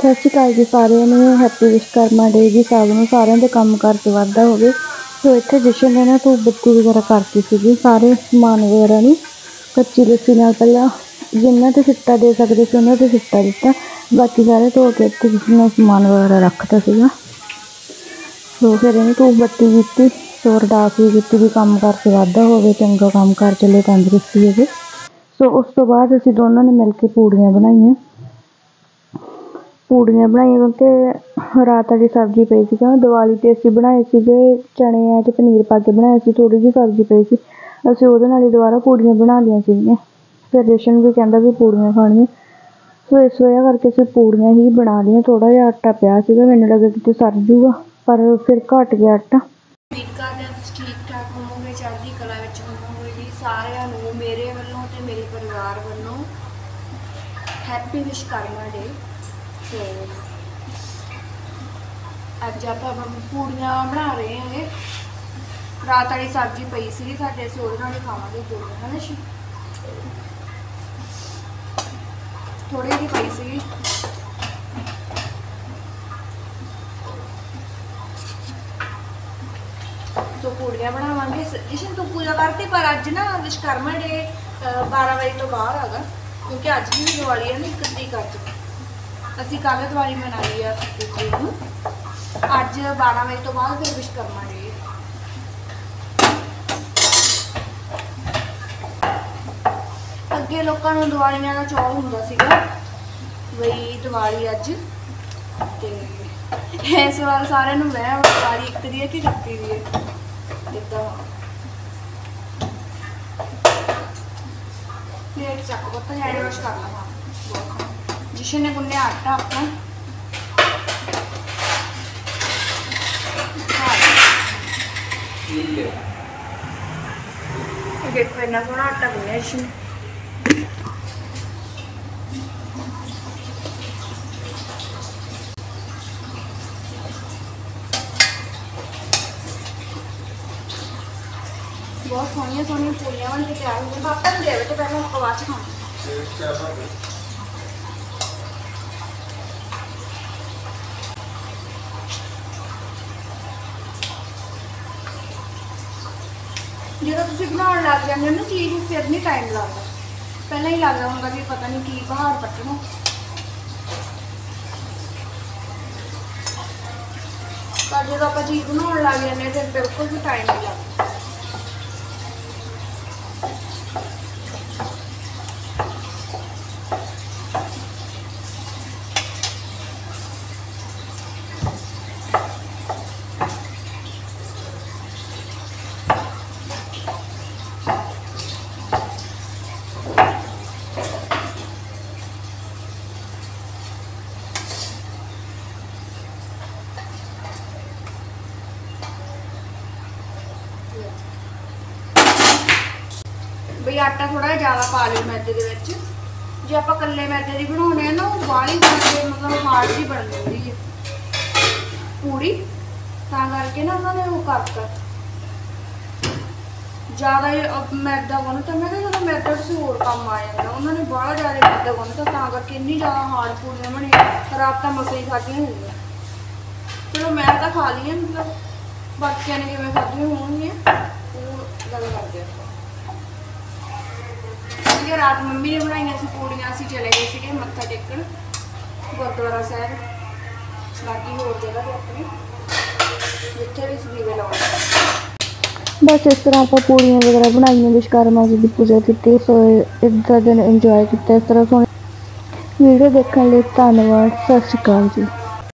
सत श्री अकाल जी सारिਆਂ ਨੂੰ हैप्पी विश्वकर्मा डे जी। सब ਨੂੰ ਸਾਰਿਆਂ ਦੇ ਕੰਮ ਕਾਰ 'ਚ ਵਾਧਾ ਹੋਵੇ। ਸੋ ਇੱਥੇ ਜਸ਼ਨ ਨੇ ਨਾ ਧੂਪ ਬੱਤੀ ਵਗੈਰਾ ਕਰਤੀ ਸੀਗੀ ਸਾਰੇ ਸਮਾਨ ਵਗੈਰਾ ਨੂੰ ਕੱਚੀ ਲੱਸੀ ਨਾਲ ਪਹਿਲਾਂ ਜਿਨ੍ਹਾਂ 'ਤੇ ਸਿੱਟਾ ਦੇ ਸਕਦੇ ਸੀ ਉਹਨਾਂ 'ਤੇ ਸਿੱਟਾ ਦਿੱਤਾ, ਬਾਕੀ ਸਾਰੇ ਧੋ ਕੇ ਇੱਥੇ ਜਸ਼ਨ ਨੇ ਸਮਾਨ ਵਗੈਰਾ ਰੱਖਤਾ ਸੀਗਾ। ਸੋ ਫਿਰ ਇਹਨੇ ਧੂਪ ਬੱਤੀ ਕੀਤੀ, ਸੋ ਅਰਦਾਸ ਵੀ ਕੀਤੀ ਵੀ ਕੰਮ ਕਾਰ 'ਚ ਵਾਧਾ ਹੋਵੇ, ਚੰਗਾ ਕੰਮ ਕਾਰ ਚੱਲੇ, ਤੰਦਰੁਸਤੀ ਹੋਵੇ। ਸੋ ਉਸ ਤੋਂ ਬਾਅਦ ਅਸੀਂ ਦੋਨਾਂ ਨੇ ਮਿਲ ਕੇ ਪੂੜੀਆਂ ਬਣਾਈਆਂ क्योंकि रात वाली सब्जी पई सी दिवाली ते असीं बनाए सीगे चने ते पनीर पा के बनाए सी, थोड़ी जी सब्जी पई सी, असीं उहदे नाल ही दोबारा पूड़ियां बना लियां सीगियां। फिर जशन भी कहंदा भी पूड़ियां खाणियां, सो इस वजह करके असीं पूड़ियां ही बना लियां। थोड़ा जिहा आटा पिया सीगा, मैनूं लगा किते सर जूगा पर फिर घट गया आटा। उम्मीद करदे हां तुसीं ठीक ठाक होवोगे, चढ़दी कला विच होवोगे जी। सारिआं नूं मेरे वल्लों ते मेरे परिवार वल्लों हैप्पी विश्वकर्मा डे। तो अज आप पूड़ियां बना रहे हैं। रात वाली सब्जी पई सी साडे, असीं उहदे नाल ही खावांगे पूड़ियां, है ना जी। थोड़ी जी पई सी तो पूड़ियां बनावांगे। जशन तू पूजा करती, पर अज ना विश्वकर्मा डे 12 बजे तो बाहर आगा, क्योंकि अज भी दिवाली है ना, 31 तरीक अज असीं कल दिवाली मनाई है 31 तरीक नूं, अज 12 बजे तो बाद फिर विश्वकर्मा डे। अगे लोगों को दिवालियां का चाਅ हुंदा सीगा बई दिवाली अज, ते इस बार सारिआं नूं वह दिवाली 1 दी है कि 31 दी है इदां। प्लेट चक पुत्त हैंड वॉश कर लवां। जशन ने गुन्निया आटा अपना, देखो इन्ना सोहना आटा गुन्निया जशन ने। बहुत सोहनिया सोहनिया पूड़ियां बन के तैयार हो गई। पापा नूं दे बेटे, पहले आप बाद च खाओ। जो तुम बनाने लग जाते हो ना चीज़, फिर नहीं टाइम लगता। पहले ही लगता होगा कि पता नहीं की पहाड़ पट्टना, पर जो आप चीज़ बनाने लग जाते फिर बिल्कुल भी टाइम नहीं लगता। बई आटा थोड़ा ज़्यादा पा लियो मैदे दे विच। जे आपां कल्ले मैदे दी बनाउणे ना, वो बाहली ज़्यादा मतलब हार्ड जी बन जाती है पूड़ी, तां करके ना उन्होंने वो करता ज़्यादा मैदा गुन्नता। मैं कहा चलो मैदा किसी होर काम आ जाता, उन्होंने बड़ा ज़्यादा मैदा गुन्नता, तां करके इन्नी ज़्यादा हार्ड पूड़ियां बनियां। रात तां मसां ही खाधियां होईयां। चलो मैं तो खा लियां, मतलब बाकियां ने किवें खाधियां होणगीआं वो गल करदे आ। रात मम्मी ने बनाई सी पूड़ियां, असीं चले गए थे मत्था टेकण गुरुद्वारा साहब, बाकी होर जगह पर अपने जिथे भी दीवे लाउणे। बस इस तरह आप पूड़ियां वगैरह बनाई, विश्वकर्मा जी की पूजा की। सो इस दिन इंजॉय किया इस तरह। सोहनी वीडियो देखने लिए धन्यवाद। सत श्री अकाल जी।